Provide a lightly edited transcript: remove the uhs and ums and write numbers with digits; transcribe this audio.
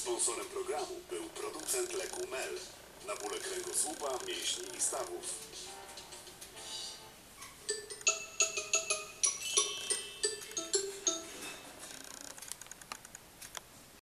Sponsorem programu był producent leku Mel na bóle kręgosłupa, mięśni i stawów.